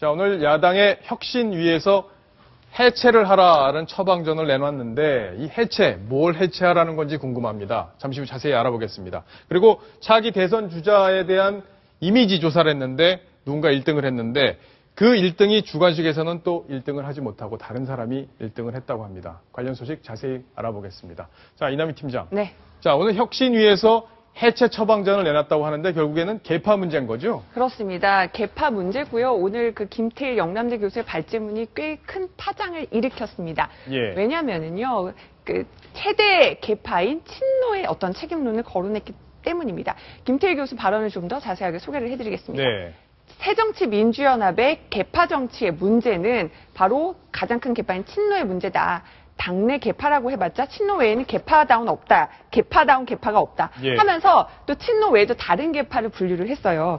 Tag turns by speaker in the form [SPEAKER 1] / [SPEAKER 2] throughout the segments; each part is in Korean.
[SPEAKER 1] 자, 오늘 야당의 혁신위에서 해체를 하라는 처방전을 내놨는데 이 해체, 뭘 해체하라는 건지 궁금합니다. 잠시 후 자세히 알아보겠습니다. 그리고 차기 대선 주자에 대한 이미지 조사를 했는데 누군가 1등을 했는데 그 1등이 주관식에서는 또 1등을 하지 못하고 다른 사람이 1등을 했다고 합니다. 관련 소식 자세히 알아보겠습니다. 자, 이남희 팀장.
[SPEAKER 2] 네.
[SPEAKER 1] 자, 오늘 혁신위에서 해체 처방전을 내놨다고 하는데 결국에는 계파 문제인 거죠?
[SPEAKER 2] 그렇습니다. 계파 문제고요. 오늘 그 김태일 영남대 교수의 발제문이 꽤 큰 파장을 일으켰습니다.
[SPEAKER 1] 예.
[SPEAKER 2] 왜냐하면은요, 그 최대 계파인 친노의 어떤 책임론을 거론했기 때문입니다. 김태일 교수 발언을 좀 더 자세하게 소개를 해드리겠습니다.
[SPEAKER 1] 네.
[SPEAKER 2] 새정치민주연합의 계파 정치의 문제는 바로 가장 큰 계파인 친노의 문제다. 당내 계파라고 해봤자 친노 외에는 계파다운 없다. 계파다운 계파가 없다.
[SPEAKER 1] 예.
[SPEAKER 2] 하면서 또 친노 외에도 다른 계파를 분류를 했어요.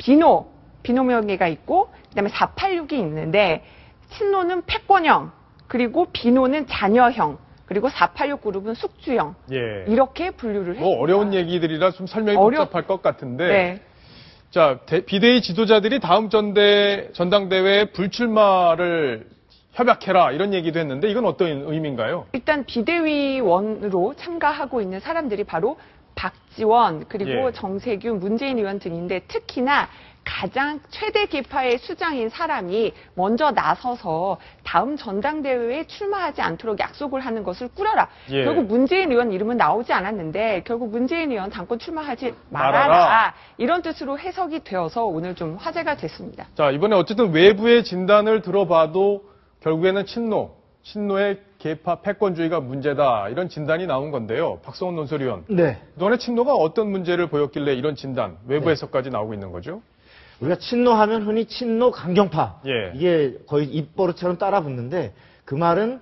[SPEAKER 2] 비노명예가 있고 그다음에 486이 있는데 친노는 패권형, 그리고 비노는 자녀형, 그리고 486 그룹은 숙주형.
[SPEAKER 1] 예.
[SPEAKER 2] 이렇게 분류를 했습니다.
[SPEAKER 1] 뭐 어려운 얘기들이라 좀 설명이 복잡할 것 같은데.
[SPEAKER 2] 네.
[SPEAKER 1] 자, 비대위 지도자들이 다음 전당대회에 불출마를 협약해라 이런 얘기도 했는데 이건 어떤 의미인가요?
[SPEAKER 2] 일단 비대위원으로 참가하고 있는 사람들이 바로 박지원, 그리고
[SPEAKER 1] 예.
[SPEAKER 2] 정세균, 문재인 의원 등인데 특히나 가장 최대 계파의 수장인 사람이 먼저 나서서 다음 전당대회에 출마하지 않도록 약속을 하는 것을 꾸려라.
[SPEAKER 1] 예.
[SPEAKER 2] 결국 문재인 의원 이름은 나오지 않았는데 결국 문재인 의원 당권 출마하지 말아라. 이런 뜻으로 해석이 되어서 오늘 좀 화제가 됐습니다.
[SPEAKER 1] 자, 이번에 어쨌든 외부의 진단을 들어봐도 결국에는 친노의 계파 패권주의가 문제다 이런 진단이 나온 건데요. 박성훈 논설위원.
[SPEAKER 3] 네.
[SPEAKER 1] 그동안에 친노가 어떤 문제를 보였길래 이런 진단, 외부에서까지 나오고 있는 거죠?
[SPEAKER 3] 우리가 친노하면 흔히 친노 강경파.
[SPEAKER 1] 예.
[SPEAKER 3] 이게 거의 입버릇처럼 따라붙는데 그 말은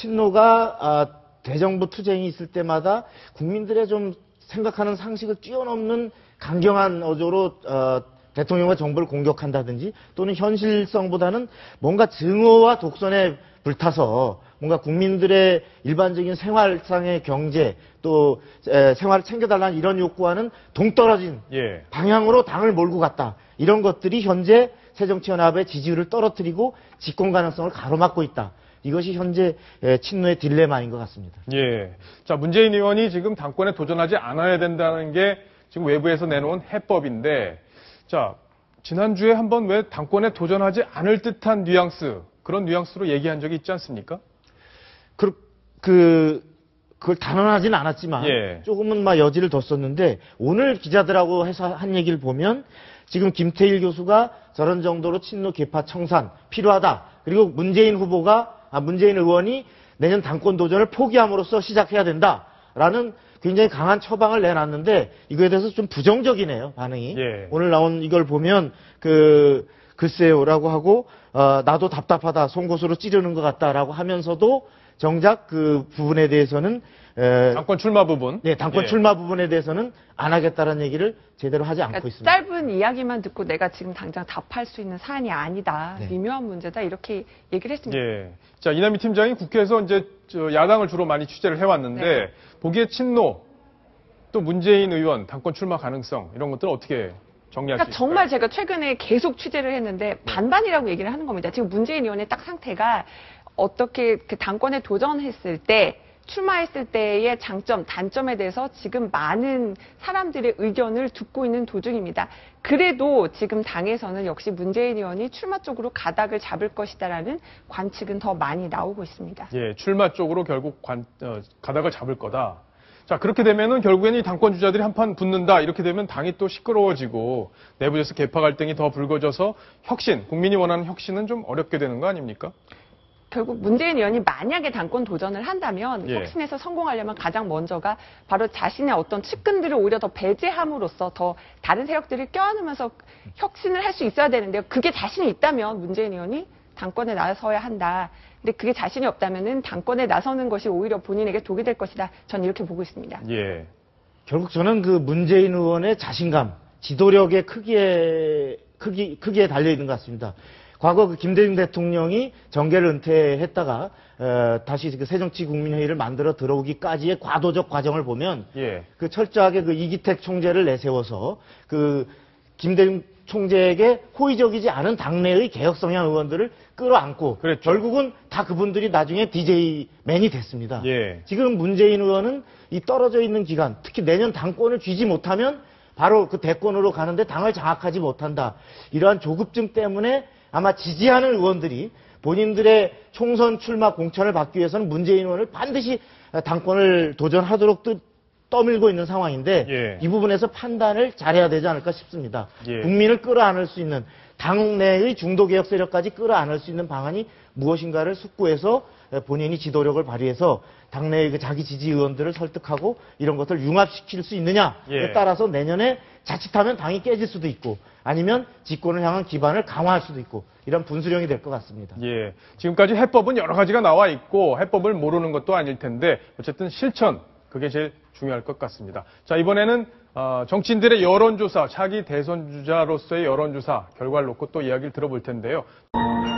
[SPEAKER 3] 친노가 대정부 투쟁이 있을 때마다 국민들의 좀 생각하는 상식을 뛰어넘는 강경한 어조로 대통령과 정부를 공격한다든지 또는 현실성보다는 뭔가 증오와 독선에 불타서 뭔가 국민들의 일반적인 생활상의 경제 또 생활을 챙겨달라는 이런 욕구와는 동떨어진
[SPEAKER 1] 예.
[SPEAKER 3] 방향으로 당을 몰고 갔다. 이런 것들이 현재 새정치연합의 지지율을 떨어뜨리고 집권 가능성을 가로막고 있다. 이것이 현재 친노의 딜레마인 것 같습니다.
[SPEAKER 1] 예. 자, 문재인 의원이 지금 당권에 도전하지 않아야 된다는 게 지금 외부에서 내놓은 해법인데 자, 지난주에 한번 왜 당권에 도전하지 않을 듯한 뉘앙스, 그런 뉘앙스로 얘기한 적이 있지 않습니까?
[SPEAKER 3] 그걸 단언하진 않았지만
[SPEAKER 1] 예.
[SPEAKER 3] 조금은 여지를 뒀었는데 오늘 기자들하고 해서 한 얘기를 보면 지금 김태일 교수가 저런 정도로 친노 계파 청산 필요하다. 그리고 문재인 의원이 내년 당권 도전을 포기함으로써 시작해야 된다라는 굉장히 강한 처방을 내놨는데 이거에 대해서 좀 부정적이네요, 반응이.
[SPEAKER 1] 예.
[SPEAKER 3] 오늘 나온 이걸 보면 글쎄요라고 하고 나도 답답하다, 송곳으로 찌르는 것 같다라고 하면서도 정작 그 부분에 대해서는
[SPEAKER 1] 당권 출마 부분.
[SPEAKER 3] 네, 당권
[SPEAKER 1] 예.
[SPEAKER 3] 출마 부분에 대해서는 안 하겠다는 얘기를 제대로 하지 않고
[SPEAKER 2] 그러니까
[SPEAKER 3] 있습니다.
[SPEAKER 2] 짧은 이야기만 듣고 내가 지금 당장 답할 수 있는 사안이 아니다.
[SPEAKER 3] 네.
[SPEAKER 2] 미묘한 문제다. 이렇게 얘기를 했습니다.
[SPEAKER 1] 예. 자, 이남희 팀장이 국회에서 이제 야당을 주로 많이 취재를 해왔는데
[SPEAKER 2] 네.
[SPEAKER 1] 보기에 친노 또 문재인 의원 당권 출마 가능성 이런 것들 어떻게 정리할 수
[SPEAKER 2] 그러니까
[SPEAKER 1] 있을까요?
[SPEAKER 2] 정말 제가 최근에 계속 취재를 했는데 반반이라고 얘기를 하는 겁니다. 지금 문재인 의원의 딱 상태가 어떻게 그 당권에 도전했을 때 출마했을 때의 장점, 단점에 대해서 지금 많은 사람들의 의견을 듣고 있는 도중입니다. 그래도 지금 당에서는 역시 문재인 의원이 출마 쪽으로 가닥을 잡을 것이다라는 관측은 더 많이 나오고 있습니다.
[SPEAKER 1] 예, 출마 쪽으로 결국 가닥을 잡을 거다. 자, 그렇게 되면은 결국에는 이 당권 주자들이 한판 붙는다. 이렇게 되면 당이 또 시끄러워지고 내부에서 계파 갈등이 더 불거져서 국민이 원하는 혁신은 좀 어렵게 되는 거 아닙니까?
[SPEAKER 2] 결국 문재인 의원이 만약에 당권 도전을 한다면
[SPEAKER 1] 예.
[SPEAKER 2] 혁신에서 성공하려면 가장 먼저가 바로 자신의 어떤 측근들을 오히려 더 배제함으로써 더 다른 세력들을 껴안으면서 혁신을 할 수 있어야 되는데요. 그게 자신이 있다면 문재인 의원이 당권에 나서야 한다. 근데 그게 자신이 없다면은 당권에 나서는 것이 오히려 본인에게 독이 될 것이다. 전 이렇게 보고 있습니다.
[SPEAKER 1] 예.
[SPEAKER 3] 결국 저는 그 문재인 의원의 자신감, 지도력의 크기에 달려 있는 것 같습니다. 과거 그 김대중 대통령이 정계를 은퇴했다가 다시 그 새정치국민회의를 만들어 들어오기까지의 과도적 과정을 보면
[SPEAKER 1] 예.
[SPEAKER 3] 그 철저하게 그 이기택 총재를 내세워서 그 김대중 총재에게 호의적이지 않은 당내의 개혁 성향 의원들을 끌어안고
[SPEAKER 1] 그랬죠.
[SPEAKER 3] 결국은 다 그분들이 나중에 DJ맨이 됐습니다.
[SPEAKER 1] 예.
[SPEAKER 3] 지금 문재인 의원은 이 떨어져 있는 기간, 특히 내년 당권을 쥐지 못하면 바로 그 대권으로 가는데 당을 장악하지 못한다. 이러한 조급증 때문에 아마 지지하는 의원들이 본인들의 총선 출마 공천을 받기 위해서는 문재인 의원을 반드시 당권을 도전하도록 떠밀고 있는 상황인데
[SPEAKER 1] 예.
[SPEAKER 3] 이 부분에서 판단을 잘해야 되지 않을까 싶습니다.
[SPEAKER 1] 예.
[SPEAKER 3] 국민을 끌어안을 수 있는 당내의 중도개혁 세력까지 끌어안을 수 있는 방안이 무엇인가를 숙고해서 본인이 지도력을 발휘해서 당내의 그 자기 지지 의원들을 설득하고 이런 것을 융합시킬 수 있느냐에
[SPEAKER 1] 예.
[SPEAKER 3] 따라서 내년에 자칫하면 당이 깨질 수도 있고 아니면 집권을 향한 기반을 강화할 수도 있고 이런 분수령이 될 것 같습니다.
[SPEAKER 1] 예. 지금까지 해법은 여러 가지가 나와 있고 해법을 모르는 것도 아닐 텐데 어쨌든 실천 그게 제일 중요할 것 같습니다. 자, 이번에는 정치인들의 여론조사, 차기 대선 주자로서의 여론조사 결과를 놓고 또 이야기를 들어볼 텐데요.